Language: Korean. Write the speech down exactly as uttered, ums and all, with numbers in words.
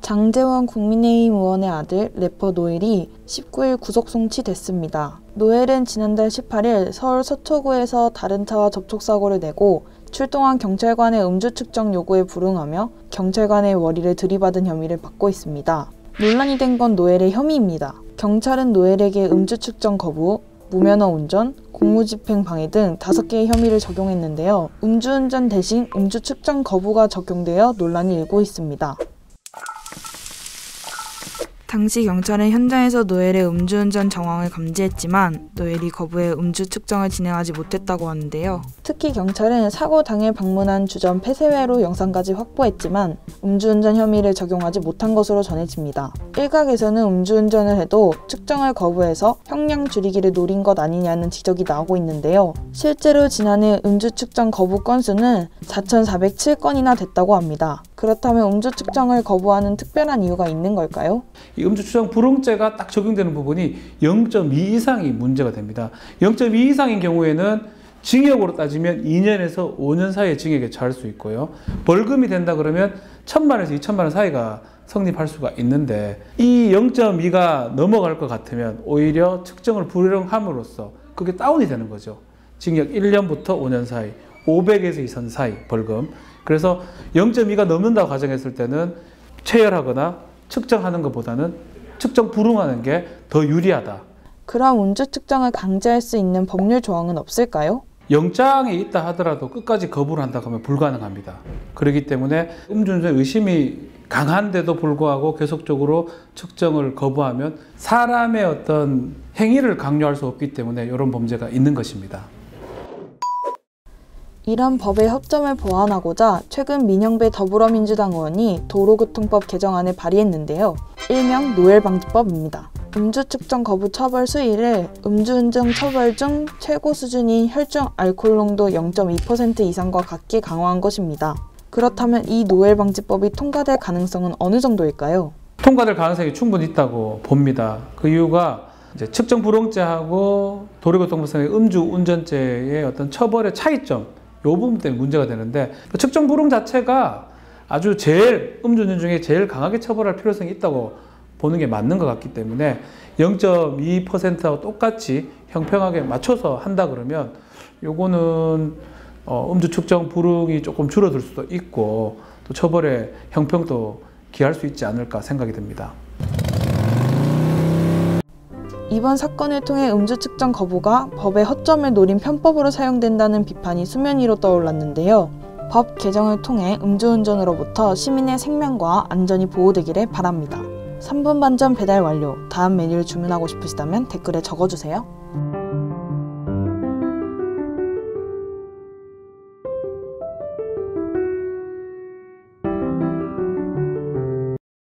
장제원 국민의힘 의원의 아들 래퍼 노엘이 십구 일 구속 송치됐습니다. 노엘은 지난달 십팔 일 서울 서초구에서 다른 차와 접촉사고를 내고 출동한 경찰관의 음주 측정 요구에 불응하며 경찰관의 머리를 들이받은 혐의를 받고 있습니다. 논란이 된 건 노엘의 혐의입니다. 경찰은 노엘에게 음주 측정 거부, 무면허 운전, 공무집행 방해 등 다섯 개의 혐의를 적용했는데요. 음주운전 대신 음주 측정 거부가 적용되어 논란이 일고 있습니다. 당시 경찰은 현장에서 노엘의 음주운전 정황을 감지했지만 노엘이 거부해 음주 측정을 진행하지 못했다고 하는데요. 특히 경찰은 사고 당일 방문한 주점 폐쇄회로 영상까지 확보했지만 음주운전 혐의를 적용하지 못한 것으로 전해집니다. 일각에서는 음주운전을 해도 측정을 거부해서 형량 줄이기를 노린 것 아니냐는 지적이 나오고 있는데요. 실제로 지난해 음주 측정 거부 건수는 사천사백칠 건이나 됐다고 합니다. 그렇다면 음주 측정을 거부하는 특별한 이유가 있는 걸까요? 이 음주 측정 불응죄가 딱 적용되는 부분이 영 점 이 이상이 문제가 됩니다. 영 점 이 이상인 경우에는 징역으로 따지면 이 년에서 오 년 사이의 징역에 처할 수 있고요. 벌금이 된다 그러면 천만 원에서 이천만 원 사이가 성립할 수가 있는데 이 영 점 이가 넘어갈 것 같으면 오히려 측정을 불응함으로써 그게 다운이 되는 거죠. 징역 일 년부터 오 년 사이, 오백에서 이천 사이 벌금. 그래서 영 점 이가 넘는다고 가정했을 때는 체열하거나 측정하는 것보다는 측정 불응하는 게 더 유리하다. 그럼 음주 측정을 강제할 수 있는 법률 조항은 없을까요? 영장이 있다 하더라도 끝까지 거부를 한다고 하면 불가능합니다. 그렇기 때문에 음주운전 의심이 강한데도 불구하고 계속적으로 측정을 거부하면 사람의 어떤 행위를 강요할 수 없기 때문에 이런 범죄가 있는 것입니다. 이런 법의 허점을 보완하고자 최근 민영배 더불어민주당 의원이 도로교통법 개정안을 발의했는데요. 일명 노엘방지법입니다. 음주 측정 거부 처벌 수위를 음주운전 처벌 중 최고 수준인 혈중 알코올 농도 영 점 이 퍼센트 이상과 같게 강화한 것입니다. 그렇다면 이 노엘방지법이 통과될 가능성은 어느 정도일까요? 통과될 가능성이 충분히 있다고 봅니다. 그 이유가 이제 측정 불응죄하고 도로교통법상의 음주운전죄의 어떤 처벌의 차이점, 이 부분 때문에 문제가 되는데 측정 불응 자체가 아주 제일 음주운전 중에 제일 강하게 처벌할 필요성이 있다고 보는 게 맞는 것 같기 때문에 영 점 이 퍼센트하고 똑같이 형평하게 맞춰서 한다 그러면 요거는 어, 음주 측정 불응이 조금 줄어들 수도 있고 또 처벌의 형평도 기할 수 있지 않을까 생각이 듭니다. 이번 사건을 통해 음주 측정 거부가 법의 허점을 노린 편법으로 사용된다는 비판이 수면 위로 떠올랐는데요. 법 개정을 통해 음주운전으로부터 시민의 생명과 안전이 보호되기를 바랍니다. 삼 분 반전 배달 완료. 다음 메뉴를 주문하고 싶으시다면 댓글에 적어주세요.